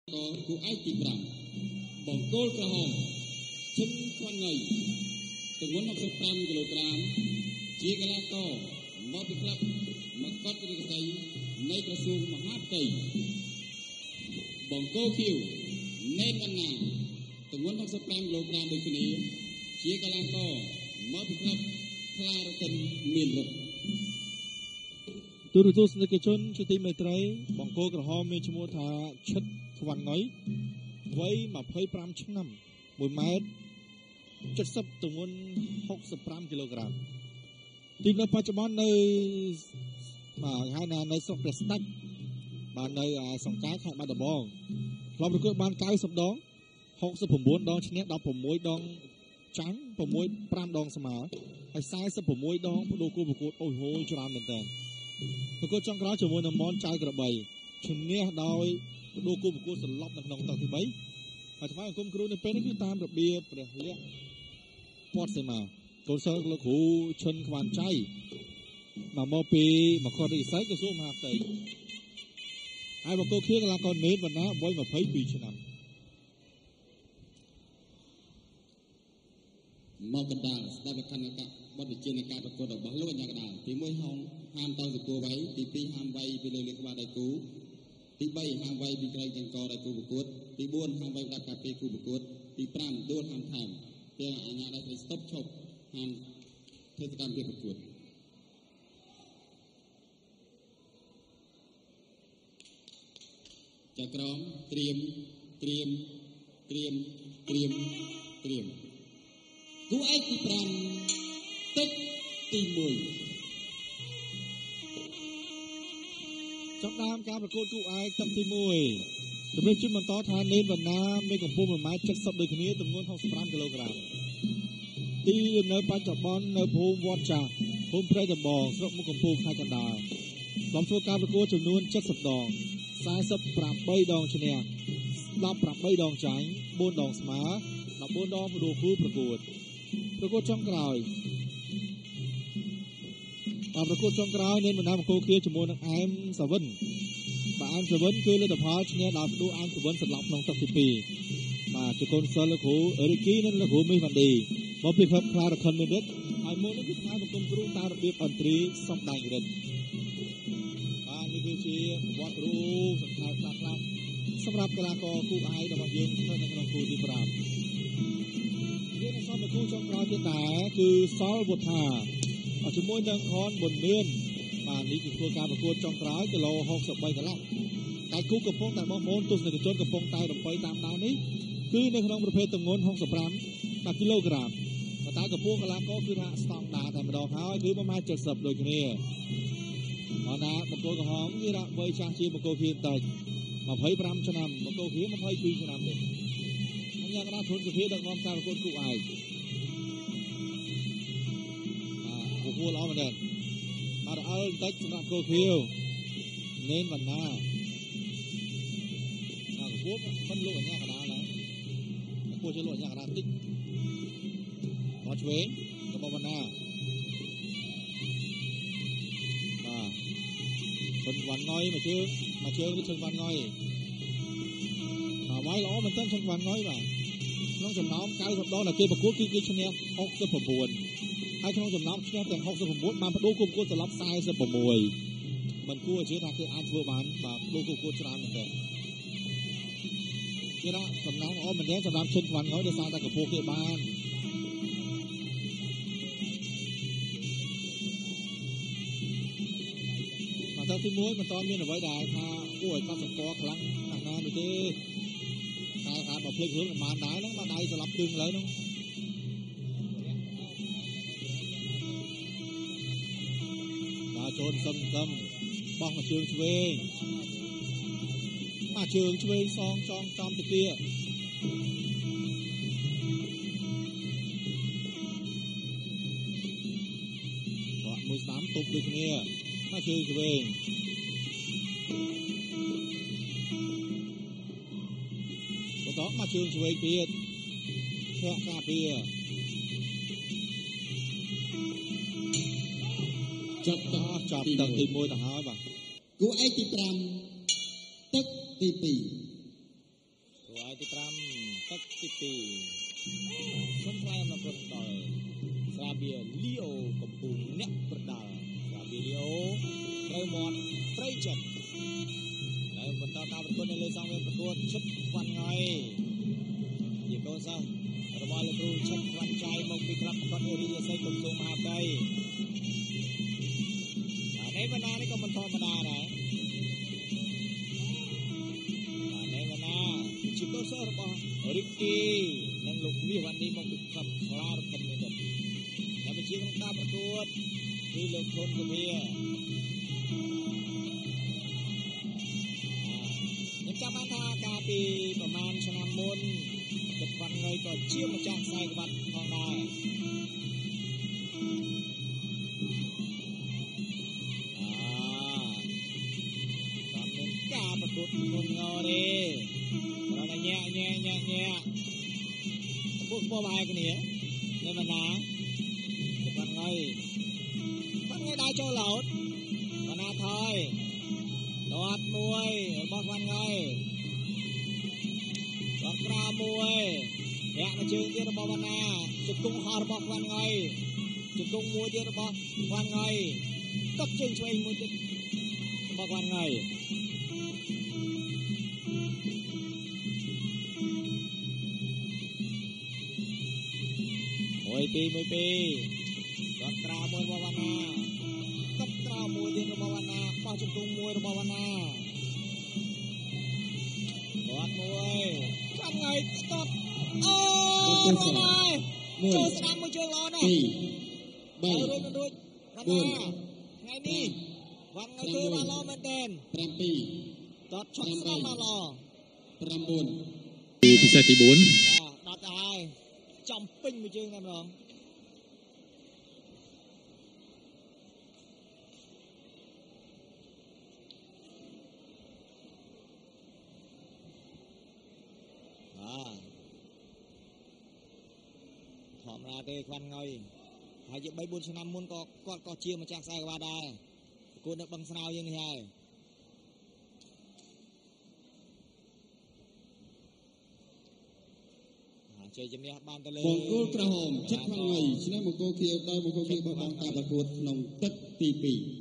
có cụ ai tìm rằng bỏng cô cả hòm chân quan ngày từ 165 kg chia cái lá to mót bị khắp mà cắt cái cây nay cả xuông mà hát cây bỏng cô kêu nên ăn nào từ 165 kg được cái này chia cái lá to mót bị khắp khla ra cần miền rực ទូរទស្សនិកជនជាទីមេត្រីបង្គោលក្រហមមានឈ្មោះថាឈិតខ្វាន់ងុយវ័យ25ឆ្នាំ1ម៉ែត្រ70ទម្ងន់65គីឡូក្រាមទីនៅបច្ចុប្បន្ននៅហៅណានៅស្រុកព្រះស្ដេចបាននៅសង្កាត់ខេត្តបាត់ដំបងធ្លាប់ប្រកួតបាន90ដង69ដងឈ្នះ16ដងចាញ់5ដងស្មើហើយ46ដងបដូរគូប្រកួតអូយហូយច្រើនមែនតើប្រកួតចុងក្រោយជាមួយនឹងមនចៅក្របីឈ្នះដោយបដូរគូប្រកួតសន្លប់នៅក្នុងតោះទី3ហើយថ្វាយអង្គមគ្រូនៅពេលនេះគឺតាមរបៀបព្រះលក្ខពាត់សេមាកូនសិស្សលោកគ្រូឈុនខ្វាន់ចៃមកពីមគររាជសីក្រសួងមហាផ្ទៃហើយបង្គោលខៀវកីឡាករនេតវណ្ណាវ័យ22ឆ្នាំមកកណ្ដាលស្ដាប់លក្ខណៈបទវិជានៃការប្រកួតរបស់លោកអាញាកណ្ដាលទី1ហាមតង់សកួរវ័យទី2ហាមវ័យពីលើក្បាលដៃគូទី3ហាមវ័យពីក្រែងចង្កដៃគូប្រកួតទី4ហាមវ័យដាក់កាពីគូប្រកួតទី5ដួលហាមថែមទាំងអាញាដៃស្តុបឈប់ហាមធ្វើសកម្មភាពប្រកួតចក្រមត្រៀមគូឯកទី5ទឹកទី1 ចាប់ដើមការប្រកួតគូឯកទឹកទី1ជំរាបជូនបន្តថានេនវណ្ណាមានកម្ពស់1ម៉ែត្រ70ដូចគ្នាទម្ងន់65គីឡូក្រាមទីនៅបច្ចុប្បន្ននៅភូមិវត្តចាស់ភូមិព្រៃដំបងស្រុកមុខកំពូលខេត្តកណ្ដាលបានធ្វើការប្រកួតចំនួន70ដង48ដងឈ្នះ18ដងចាញ់4ដងស្មើ14ដងបដូរគូប្រកួតចុងក្រោយប្រកួតចុងក្រោយនេនបណ្ដាបង្គោលខៀវជាមួយនឹងអែមសាវិនបាទអែមសាវិនគឺលទ្ធផលឈ្នះដោយផ្ដួលអែមសាវិនសន្លប់ក្នុងទឹកទី2បាទជាកូនសិស្សលោកគ្រូរីគីនិងលោកគ្រូមីសវ៉ាន់ឌីមកពីក្លឹបខ្លារខិនមានរិទ្ធហើយមួយនេះគឺថ្វាយបង្គំគ្រូតាមរបៀបអន្តរីសំដែងរិទ្ធបាទនេះគឺជាប្រវត្តិរូបសង្ខេបខ្លះសម្រាប់កីឡាករគូឯករបស់យើងនៅក្នុងគូទី5យើងនឹងសមគូចុងក្រោយទៀតដែរគឺសល់វុធាជាមួយនឹងខនប៊ុនមានបាទនេះគឺធ្វើការប្រកួតចុងក្រោយគីឡូ63កន្លះតែគូកំពុងតែបងប្អូនទស្សនិកជនកំពុងតែរំពៃតាមដាននេះគឺនៅក្នុងប្រភេទទម្ងន់65គីឡូក្រាមតែកម្ពស់កីឡាករគឺថាស្តង់ដារតែម្ដងហើយគឺ1ម៉ែត្រ70ដូចគ្នាបើណាបង្គោលក្រហមវារកវ័យចាស់ជាបង្គោលខៀវតិច25ឆ្នាំបង្គោលខៀវ22ឆ្នាំទេអញ្ញាកណាធនសុភាដឹកនាំការប្រកួតគូឯកគួរល្អមែនទេបាទអើបន្តិចសម្រាប់គោលខៀវនេនវណ្ណាគួរមិនលោកអញ្ញាកណាដែរគួរជាលោកអញ្ញាកណាតិចមកឆ្វេងរបស់វណ្ណាបាទឈុនវ៉ាន់ងុយមកជើងគឺឈុនវ៉ាន់ងុយវាយល្អមែនទែនឈុនវ៉ាន់ងុយបាទក្នុងចំណោម90ដងដែលគេប្រកួតគឺគេឈ្នះ69ហើយក្នុងចំណោមឈ្នះទាំង69បានបដូរគូប្រកួតសន្លប់46មិនគួរជឿថាគេអាចធ្វើបានបាទបដូរគូប្រកួតច្រើនមែនទែនគេថាសំណាងល្អមែនទែនសម្រាប់ឈុនវ៉ាន់ងុយដោយសារតែកម្ពស់គេបានតែទី1មិនតមានអ្វីដែលថាគួរឲ្យកត់សម្គាល់ខ្លាំងណាស់ណានោះទេតែថាបើភ្លេចរឿងប្រហែលដែរហ្នឹងមកដៃស្លាប់ជើងលើហ្នឹងបាទចូលសឹមបោះមកជើងឆ្វេងមកជើងឆ្វេងសងចំទៅទៀតបាទមួយស្ដាំទប់ដូចគ្នាមកជើងឆ្វេងបន្តមកជើងឆ្វេងទៀតធាក់ការពារចាប់ទឹកទី1ទៅហើយបាទគូឯកទី5ទឹកទី2 Lại thì pram tất tì không phải mà còn đòi ra bia Leo cầm bùn nét bật đà ra bia Leo cây mòn cây chật đây mình ta bật con lên sang bên bật con chất quan ngay gì câu sao rồi bao nhiêu tu chất quan trai mong bị club con người đi xây cùng dùng hạt đây đây bên này có mình thò bên này chỉ có sơ rồi bao Ricky đang lục biaวันนี้มองbị clubลากันเลยแต่เป็นชีวิตการประกวดที่เลือกคนกับเบียยังจำอันทากาปีประมาณชนะมนจัดวันเลยก็เชื่อมาจากไซกับบัตรทองได้ตอนเป็นการประกวดคนงอดีเราได้แง่พวกพ่อใบกันเนี่ยในบรรดาจัดวันเลยได้โจหลดบรรดาทอยรอดมวยบอกวันเลยรอดกรามวยแยกมาเชิงที่ระบบวันนาจุดกุ้งหอระบบวันเลยจุดกุ้งมวยที่ระบบวันเลยก็เชิงช่วยมวยที่ระบบวันเลยมวยปีรอดกรามวยระบบวันนาก็กรามวยที่ระบบวันนาป้าจุดกุ้งมวยระบบวันนารอดมวยทำไงตบโอ้ยโจสนามมวยเชิงร้อนนะเอาด้วยวันนาไงนี่วันไงคือมาล้อมันเด่นจอดช็อตสนามมาล้อพิเศษที่4 ดอดได้จอมปิ้งมวยเชิงนั่นหรอหอมราเตควันไงหายจะใบบุญสนามมุนก็เชียร์มาจากไซกว่าได้กูนึกบังสนาวยังไงเชียร์จะมีบ้านตะเลบองโกกระหอมชัดควันไงชนะบองโกเคียวได้บองโกเคียวบางตาประกวดนองตัดตีปี